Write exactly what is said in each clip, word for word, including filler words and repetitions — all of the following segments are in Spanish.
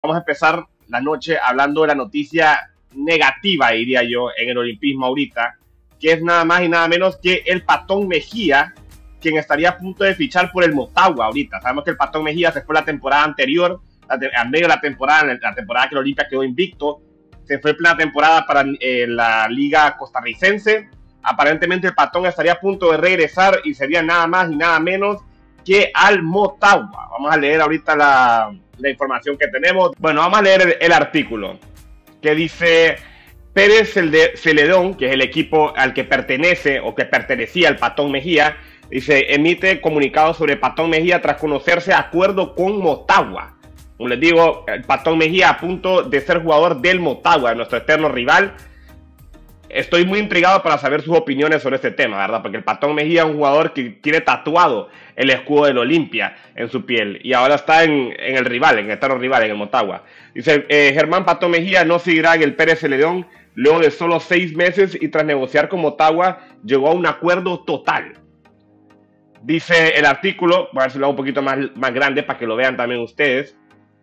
Vamos a empezar la noche hablando de la noticia negativa, diría yo, en el olimpismo ahorita, que es nada más y nada menos que el Patón Mejía, quien estaría a punto de fichar por el Motagua ahorita. Sabemos que el Patón Mejía se fue la temporada anterior, al medio de la temporada, la temporada que el Olimpia quedó invicto, se fue en plena temporada para eh, la Liga Costarricense. Aparentemente el Patón estaría a punto de regresar y sería nada más y nada menos que al Motagua. Vamos a leer ahorita la, la información que tenemos. Bueno, vamos a leer el, el artículo que dice: Pérez Celedón, que es el equipo al que pertenece o que pertenecía el Patón Mejía, dice, emite comunicado sobre Patón Mejía tras conocerse acuerdo con Motagua. Como les digo, el Patón Mejía a punto de ser jugador del Motagua, nuestro eterno rival. Estoy muy intrigado para saber sus opiniones sobre este tema, ¿verdad? Porque el Patón Mejía es un jugador que tiene tatuado el escudo del Olimpia en su piel y ahora está en, en el rival, en el eterno rival, en el Motagua. Dice, eh, Germán Patón Mejía no seguirá en el Pérez Celedón luego de solo seis meses y tras negociar con Motagua llegó a un acuerdo total. Dice el artículo, voy a ver si lo hago un poquito más, más grande para que lo vean también ustedes.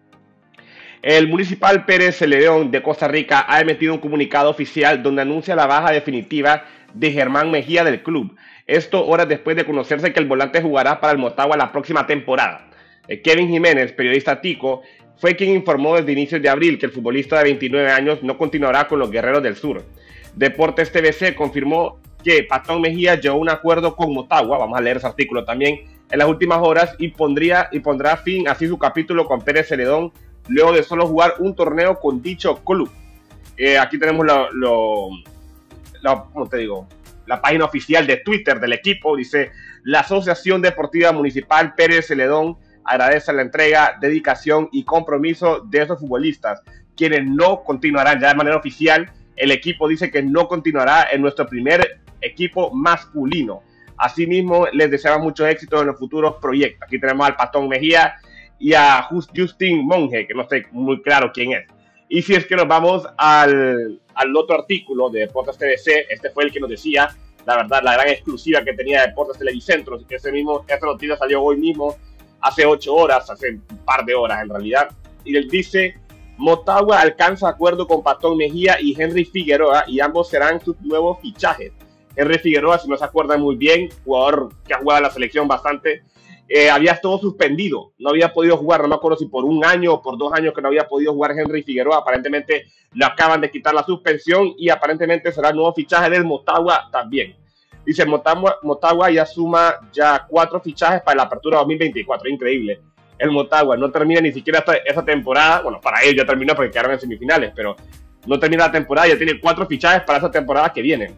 El Municipal Pérez Celedón de Costa Rica ha emitido un comunicado oficial donde anuncia la baja definitiva de Germán Mejía del club. Esto horas después de conocerse que el volante jugará para el Motagua la próxima temporada. Kevin Jiménez, periodista tico, fue quien informó desde inicios de abril que el futbolista de veintinueve años no continuará con los Guerreros del Sur. Deportes T V C confirmó que Patón Mejía llegó a un acuerdo con Motagua, vamos a leer ese artículo también, en las últimas horas y, pondría, y pondrá fin así su capítulo con Pérez Celedón luego de solo jugar un torneo con dicho club. Eh, aquí tenemos lo, lo, lo, ¿cómo te digo? La página oficial de Twitter del equipo. Dice, la Asociación Deportiva Municipal Pérez Celedón agradece la entrega, dedicación y compromiso de esos futbolistas, quienes no continuarán ya de manera oficial. El equipo dice que no continuará en nuestro primer equipo masculino. Asimismo, les deseamos mucho éxito en los futuros proyectos. Aquí tenemos al Patón Mejía y a Justin Monge, que no sé muy claro quién es. Y si es que nos vamos al, al otro artículo de Deportes T V C, este fue el que nos decía, la verdad, la gran exclusiva que tenía Deportes Televicentro, que ese mismo, esta noticia salió hoy mismo, hace ocho horas, hace un par de horas en realidad, y él dice, Motagua alcanza acuerdo con Patón Mejía y Henry Figueroa, y ambos serán sus nuevos fichajes. Henry Figueroa, si no se acuerdan muy bien, jugador que ha jugado en la selección bastante, Eh, había todo suspendido, no había podido jugar, no me acuerdo si por un año o por dos años que no había podido jugar Henry Figueroa. Aparentemente le acaban de quitar la suspensión y aparentemente será el nuevo fichaje del Motagua también. Dice, Motagua, Motagua ya suma ya cuatro fichajes para la apertura dos mil veinticuatro, increíble. El Motagua no termina ni siquiera esta, esta temporada, bueno, para él ya terminó porque quedaron en semifinales, pero no termina la temporada, ya tiene cuatro fichajes para esa temporada que viene.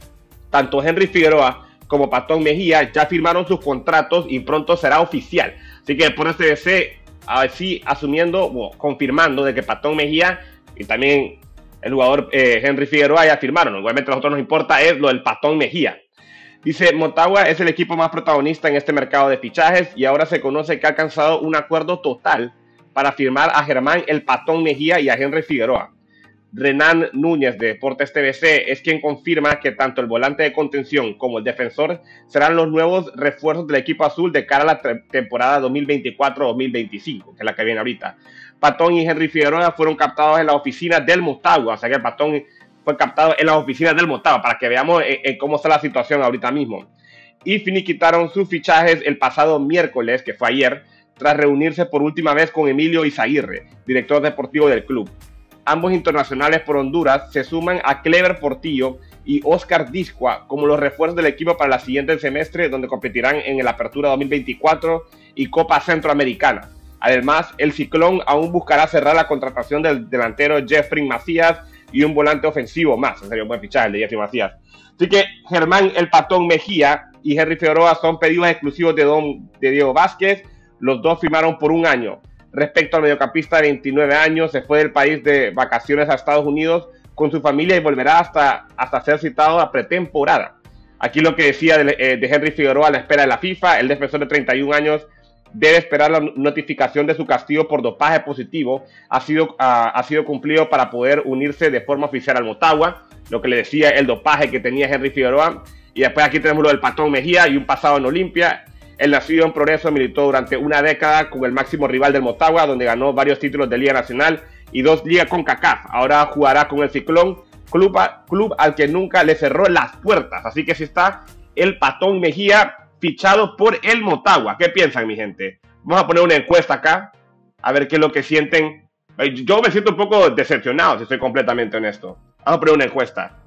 Tanto Henry Figueroa como Patón Mejía ya firmaron sus contratos y pronto será oficial. Así que por este D C, así asumiendo, bueno, confirmando de que Patón Mejía y también el jugador eh, Henry Figueroa ya firmaron. Igualmente a nosotros nos importa es lo del Patón Mejía. Dice, Motagua es el equipo más protagonista en este mercado de fichajes y ahora se conoce que ha alcanzado un acuerdo total para firmar a Germán el Patón Mejía y a Henry Figueroa. Renan Núñez de Deportes T V C es quien confirma que tanto el volante de contención como el defensor serán los nuevos refuerzos del equipo azul de cara a la temporada dos mil veinticuatro dos mil veinticinco, que es la que viene ahorita. Patón y Henry Figueroa fueron captados en la oficina del Motagua, o sea que el Patón fue captado en las oficinas del Motagua, para que veamos en, en cómo está la situación ahorita mismo. Y finiquitaron sus fichajes el pasado miércoles, que fue ayer, tras reunirse por última vez con Emilio Izaguirre, director deportivo del club. Ambos internacionales por Honduras se suman a Clever Portillo y Oscar Discua como los refuerzos del equipo para la siguiente semestre, donde competirán en el Apertura dos mil veinticuatro y Copa Centroamericana. Además, el Ciclón aún buscará cerrar la contratación del delantero Jeffrey Macías y un volante ofensivo más. En serio, un buen fichaje el de Jeffrey Macías. Así que Germán el Patón Mejía y Henry Figueroa son pedidos exclusivos de, Don, de Diego Vázquez. Los dos firmaron por un año. Respecto al mediocampista de veintinueve años, se fue del país de vacaciones a Estados Unidos con su familia y volverá hasta, hasta ser citado a pretemporada. Aquí lo que decía de, eh, de Henry Figueroa a la espera de la FIFA, el defensor de treinta y un años debe esperar la notificación de su castigo por dopaje positivo. Ha sido, uh, ha sido cumplido para poder unirse de forma oficial al Motagua, lo que le decía el dopaje que tenía Henry Figueroa. Y después aquí tenemos lo del Patón Mejía y un pasado en Olimpia. El nacido en Progreso militó durante una década con el máximo rival del Motagua, donde ganó varios títulos de Liga Nacional y dos Ligas CONCACAF. Ahora jugará con el Ciclón, club, a, club al que nunca le cerró las puertas. Así que sí está el Patón Mejía fichado por el Motagua. ¿Qué piensan, mi gente? Vamos a poner una encuesta acá, a ver qué es lo que sienten. Yo me siento un poco decepcionado, si soy completamente honesto. Vamos a poner una encuesta.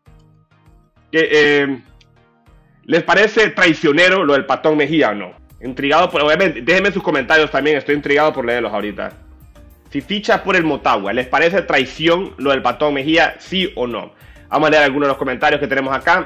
Que, eh, ¿les parece traicionero lo del Patón Mejía o no? Intrigado por... Obviamente, déjenme sus comentarios también, estoy intrigado por leerlos ahorita. Si ficha por el Motagua, ¿les parece traición lo del Patón Mejía, sí o no? Vamos a leer algunos de los comentarios que tenemos acá.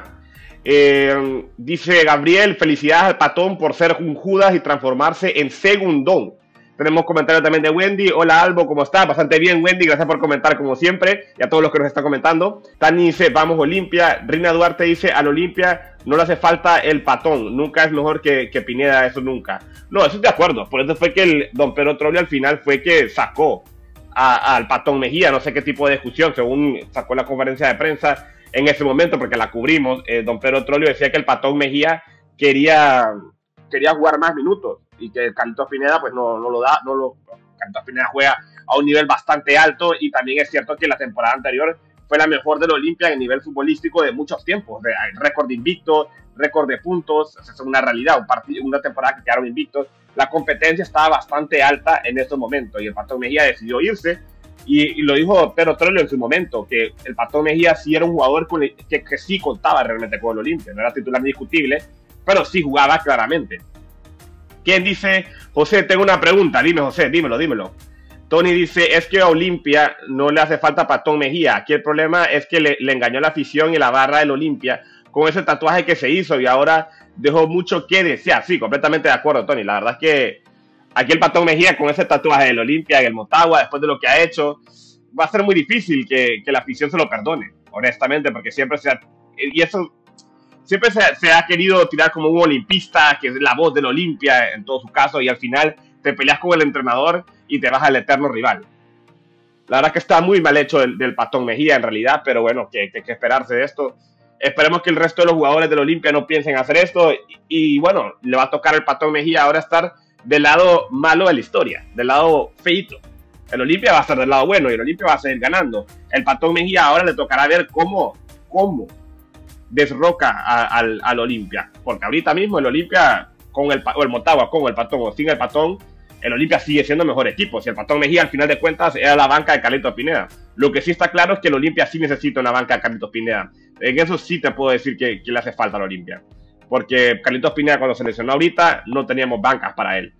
Eh, dice Gabriel, felicidades al Patón por ser un Judas y transformarse en segundón. Tenemos comentarios también de Wendy. Hola Albo, ¿cómo estás? Bastante bien, Wendy, gracias por comentar como siempre. Y a todos los que nos están comentando. Tani dice, vamos Olimpia. Rina Duarte dice, al Olimpia no le hace falta el Patón. Nunca es mejor que, que Pineda, eso nunca. No, eso estoy de acuerdo. Por eso fue que el don Pedro Troglio al final fue que sacó a, al Patón Mejía. No sé qué tipo de discusión, según sacó la conferencia de prensa en ese momento, porque la cubrimos. Eh, don Pedro Troglio decía que el Patón Mejía quería, quería jugar más minutos. Y que Carlitos Pineda pues no, no lo da, no lo, Carlitos Pineda juega a un nivel bastante alto y también es cierto que la temporada anterior fue la mejor del Olimpia en nivel futbolístico de muchos tiempos, de, récord de invictos, récord de puntos, eso es una realidad, un partido, una temporada que quedaron invictos, la competencia estaba bastante alta en estos momentos y el Patón Mejía decidió irse y, y lo dijo Pedro Troglio en su momento, que el Patón Mejía sí era un jugador con el, que, que sí contaba realmente con el Olimpia, no era titular indiscutible, pero sí jugaba claramente. ¿Quién dice? José, tengo una pregunta. Dime, José, dímelo, dímelo. Tony dice, es que a Olimpia no le hace falta Patón Mejía. Aquí el problema es que le, le engañó la afición y la barra del Olimpia con ese tatuaje que se hizo y ahora dejó mucho que desear. Sí, completamente de acuerdo, Tony. La verdad es que aquí el Patón Mejía con ese tatuaje del Olimpia en el Motagua, después de lo que ha hecho, va a ser muy difícil que, que la afición se lo perdone, honestamente, porque siempre se ha... Y eso... Siempre se, se ha querido tirar como un olimpista, que es la voz del Olimpia en todo su caso, y al final te peleas con el entrenador y te vas al eterno rival. La verdad que está muy mal hecho del, del Patón Mejía en realidad, pero bueno, que hay que, que esperarse de esto. Esperemos que el resto de los jugadores del Olimpia no piensen hacer esto, y, y bueno, le va a tocar al Patón Mejía ahora estar del lado malo de la historia, del lado feito. El Olimpia va a estar del lado bueno y el Olimpia va a seguir ganando. El Patón Mejía ahora le tocará ver cómo, cómo desroca a, al, al Olimpia, porque ahorita mismo el Olimpia con el, o el Motagua con el Patón o sin el Patón, el Olimpia sigue siendo mejor equipo. Si el Patón Mejía al final de cuentas era la banca de Carlitos Pineda, lo que sí está claro es que el Olimpia sí necesita una banca de Carlitos Pineda. En eso sí te puedo decir que, que le hace falta al Olimpia, porque Carlitos Pineda cuando se lesionó ahorita no teníamos bancas para él.